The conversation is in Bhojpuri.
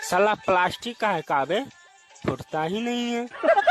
साला प्लास्टिक का है काबे, फुटता ही नहीं है।